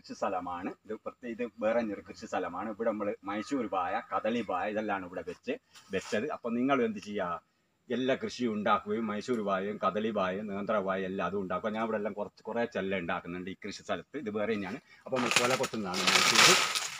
കൃഷി സ്ഥലമാണ്. ഇത് വേറെ ഒരു കൃഷി സ്ഥലമാണ്. ഇവിടെ നമ്മൾ മൈസൂർ പായ, കദളി പായ ഇതെല്ലാം ഇവിടെ വെച്ചത്. അപ്പം നിങ്ങൾ എന്ത് ചെയ്യുക, എല്ലാ കൃഷിയും ഉണ്ടാക്കുകയും മൈസൂർ പായയും കദളി പായയും നേന്ത്രപായ എല്ലാം അതും ഉണ്ടാക്കുക. ഞാൻ ഇവിടെ എല്ലാം കുറേ ചെല്ല ഉണ്ടാക്കുന്നുണ്ട് ഈ കൃഷി സ്ഥലത്ത്. ഇത് വേറെ തന്നെയാണ്. അപ്പോൾ നമ്മൾ കൊല കൊത്തുന്നതാണ് മൈസൂർ.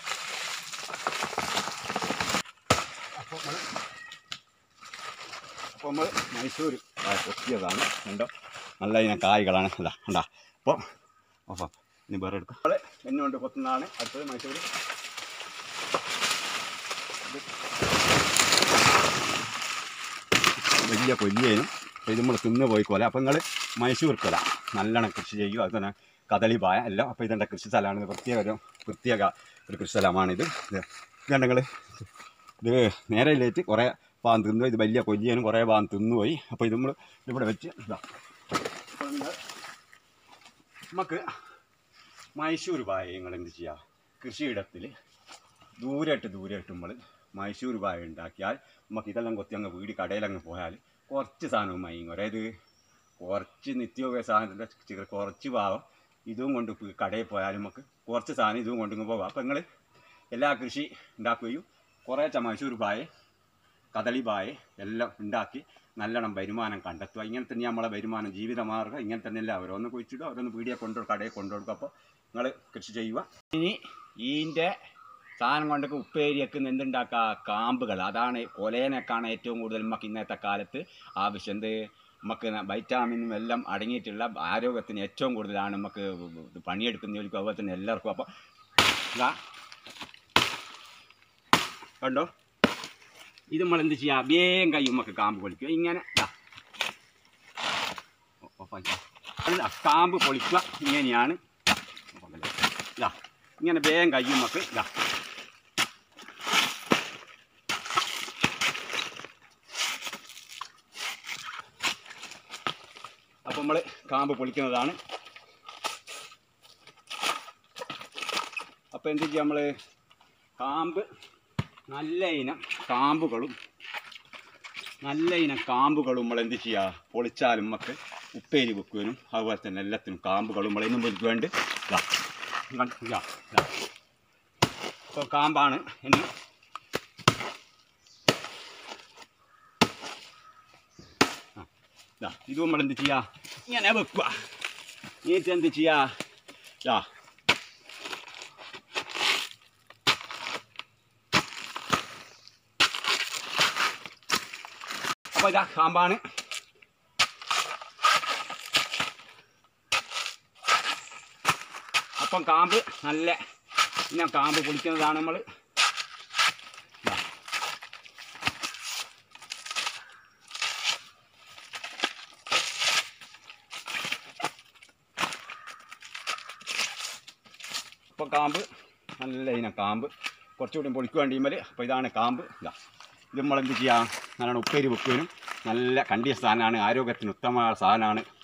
അപ്പോൾ നമ്മൾ മൈസൂർ പായ കൊത്തിയതാണ്. കണ്ടോ, നല്ല ഇനം കായ്കളാണ്. അല്ല ഉണ്ടാ. അപ്പോൾ ഇനി വേറെ എടുക്കുക. നമ്മൾ എന്നുകൊണ്ട് കൊത്തുന്നതാണ്. അടുത്തത് മൈസൂർ. വലിയ കൊല്ലിയേനും ഇത് നമ്മൾ തിന്ന് പോയിക്കോലെ. അപ്പോൾ നിങ്ങൾ മൈസൂർ കൊല നല്ലോണം കൃഷി ചെയ്യുക. അത് തന്നെ കദളി പായ എല്ലാം. അപ്പോൾ ഇതെൻ്റെ കൃഷി സ്ഥലമാണ്. പ്രത്യേക ഒരു കൃഷി സ്ഥലമാണിത്. ഇതുണ്ടെങ്കിൽ ഇത് നേരെ ഇല്ലേറ്റ് കുറേ ഭാഗം തിന്നു. ഇത് വലിയ കൊല്ലിയേനും കുറേ ഭാഗം തിന്നുപോയി. അപ്പോൾ ഇത് നമ്മൾ ഇവിടെ വെച്ച് ഇതാ. അപ്പോൾ നമുക്ക് മൈസൂർ പായ നിങ്ങൾ എന്ത് ചെയ്യുക, കൃഷിയിടത്തിൽ ദൂരമായിട്ട് നമ്മൾ മൈസൂർ പായ ഉണ്ടാക്കിയാൽ നമുക്ക് ഇതെല്ലാം കൊത്തി അങ്ങ് വീട് കടയിലങ്ങ് പോയാൽ കുറച്ച് സാധനവും മയങ്ങും. അതായത് കുറച്ച് നിത്യോപയോഗ സാധനത്തിൻ്റെ കുറച്ച് ഭാഗം ഇതും കൊണ്ട് കടയിൽ പോയാലും നമുക്ക് കുറച്ച് സാധനം ഇതും കൊണ്ടിങ്ങ് പോകാം. അപ്പോൾ നിങ്ങൾ എല്ലാ കൃഷി ഉണ്ടാക്കുകയും കുറേ മൈസൂർ പായ കദളി പായ എല്ലാം ഉണ്ടാക്കി നല്ലോണം വരുമാനം കണ്ടെത്തുക. ഇങ്ങനെ തന്നെ നമ്മളെ വരുമാനം ജീവിതമാർഗ്ഗം ഇങ്ങനെ തന്നെയല്ല. ഓരോന്ന് കുഴിച്ചിടുക, ഓരോന്ന് പീടിയെ കടയിൽ കൊണ്ടുകൊടുക്കുക. അപ്പോൾ നിങ്ങൾ കൃഷി ചെയ്യുക. ഇനി ഇതിൻ്റെ സാധനം കൊണ്ടൊക്കെ ഉപ്പേരിയൊക്കെ എന്തുണ്ടാക്കുക, കാമ്പുകൾ. അതാണ് കൊലേനൊക്കെയാണ് ഏറ്റവും കൂടുതൽ നമുക്ക് ഇന്നത്തെ കാലത്ത് ആവശ്യം. നമുക്ക് വൈറ്റാമിനും എല്ലാം അടങ്ങിയിട്ടുള്ള ആരോഗ്യത്തിന് ഏറ്റവും കൂടുതലാണ് നമുക്ക് പണിയെടുക്കുന്നവർക്ക്, അതുപോലെ തന്നെ എല്ലാവർക്കും. അപ്പോൾ ഇതാ കണ്ടോ, ഇത് നമ്മൾ എന്ത് ചെയ്യുക, വേഗം കൈ നമുക്ക് കാമ്പ് പൊളിക്കുക. ഇങ്ങനെ കാമ്പ് പൊളിക്കുക. ഇങ്ങനെയാണ് ഇതാ, ഇങ്ങനെ വേഗം കൈ നമുക്ക് ഇതാ. അപ്പോൾ നമ്മൾ കാമ്പ് പൊളിക്കുന്നതാണ്. അപ്പോൾ എന്ത് ചെയ്യുക, നമ്മൾ കാമ്പ് നല്ല ഇനം കാമ്പുകളും നമ്മൾ എന്ത് ചെയ്യുക, പൊളിച്ചാലും നമുക്ക് ഉപ്പേരി വെക്കുവാനും അതുപോലെ തന്നെ എല്ലാത്തിനും കാമ്പുകളും നമ്മൾ ഇന്നും പൊലിക്ക് വേണ്ടി ഇപ്പോൾ കാമ്പാണ്. ഇനി ഇത് നമ്മൾ എന്ത് ചെയ്യുക, ഇങ്ങനെ വെക്കുക. എന്നിട്ട് എന്ത് ചെയ്യുക, അപ്പോൾ ഇതാ കാമ്പാണ്. അപ്പം കാമ്പ് നല്ല ഇങ്ങനെ കാമ്പ് പൊളിക്കുന്നതാണ് നമ്മൾ. അപ്പോൾ കാമ്പ് നല്ല ഇനം കാമ്പ് കുറച്ചുകൂടി പൊളിക്കുക വേണ്ടിയുമ്പോൾ. അപ്പോൾ ഇതാണ് കാമ്പ്. ഇത് നമ്മളെന്ത് ചെയ്യുക, നല്ലോണം ഉപ്പേരി വെക്കുവാനും നല്ല കണ്ടിയ സാധനമാണ്, ആരോഗ്യത്തിന് ഉത്തമമായ സാധനമാണ്.